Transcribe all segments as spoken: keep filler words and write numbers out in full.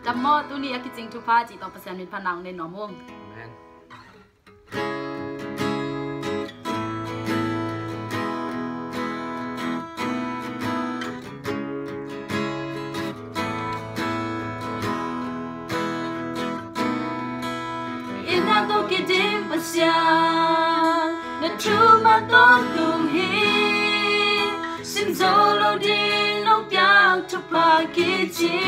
จำมอตุนี่อากิจิงทุพาจีต่อเปอร์เซ็นต์เป็นผนังในหนอม่วงtôi kia đêm bất giang đã true mà tôi cùng hi xin dấu lâu đi nông giang chụp ba kia chi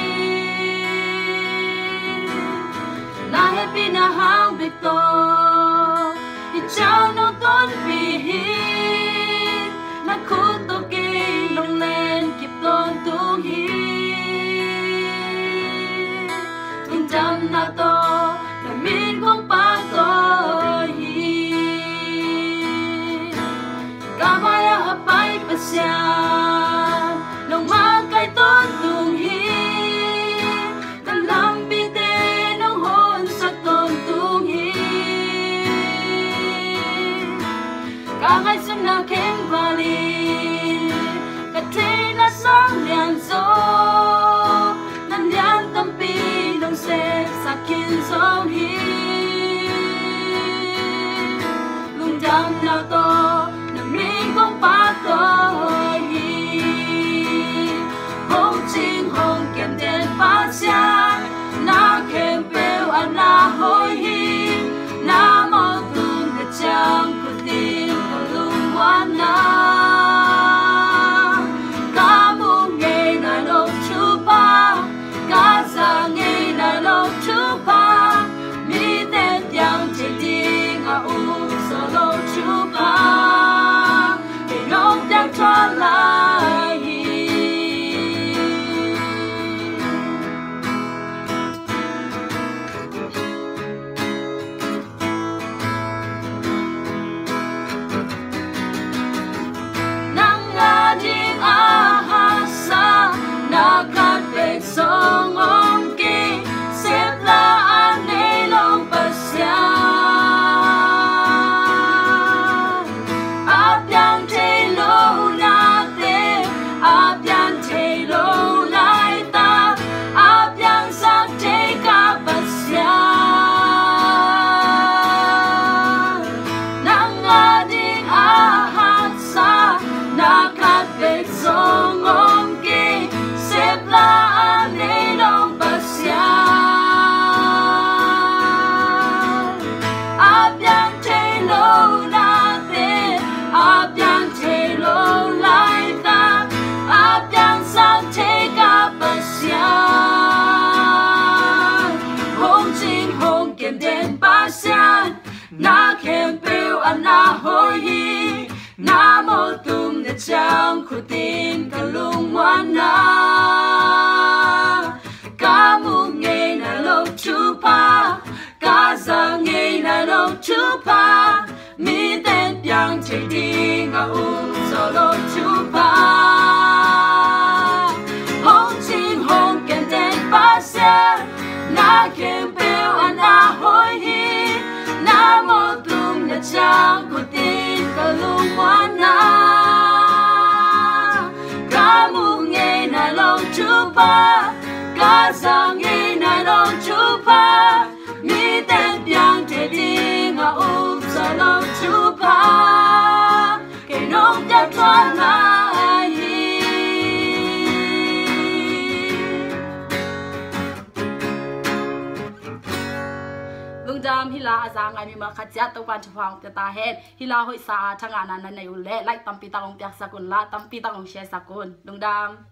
na happy na hang biết tôi thì cháu nó tốt vì hi na khu tôi kia lông lên kịp tôi tung hi tung trăm na tôi là mình không ba tôi hi cả mai ở bay bờ sông lòng mang cái tốt tung hi ta làm bi tê nông hồn sắc tôn tung hi cả ngày xuân nào kém valley cả thế là sáng đèn gió nằm đèn tâm pi lòng xe sắc kiến gió hi lung đam nào to nằm mình không ba tôi hi hồng chinh hồng kiếm tiền phá xa na khem bèo anh na hoi hi na mơ tung để chẳng có tin có lung hoan na cả mùng ngày na lâu Thupha cả giờ ngày na lâu Thupha mi tên yang chỉ đi ngã u sợ lâu Thupha để nông đang cho lại nắng ngã đi a ha sa na cát về sông ông kia xếp là anh ấy lòng bờ xa áp yang thế lâu na thế áp yang thế lâu lại ta áp yang sắc thế cả bờ xa nắng ngã đi a ha sa na cát về sông ông kia xếp là anh ấy lòng bờ xa áp yang thế lâu na thế áp yang thế lâu lại ta áp yang sắc thế cả bờ xa hồng chinh hồng kiếm đến ba xa na khem bèo anh na hoi hi na mô tum để chẳng khu tin cả lung hoan na cả mùng ngày na lâu Thupha cả giờ ngày na lâu Thupha mi tên yang chạy đi ngã um giờ lâu Thupha hồng chinh hồng kiếm tên ba xe na khem bèo anh na hoi hi na mô tum để chẳng khu tin cả lung hoan na cả mùng ngày na lâu Thupha cả giờ ngày na lâu Thupha mi tên yang chạy đi ngã um giờ lâu Thupha cái nông đang cho lại lung đam hila azang ai mi ma khatia to pan chawang ta hen hila hoi sa thanga nan na nei ule like tampi ta ong pyak sakun la tampi ta ong share sakun lung đam